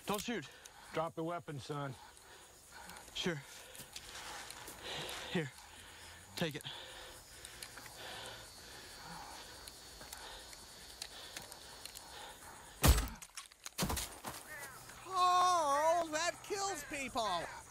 Don't shoot. Drop the weapon, son. Sure. Here, take it. Carl, that kills people!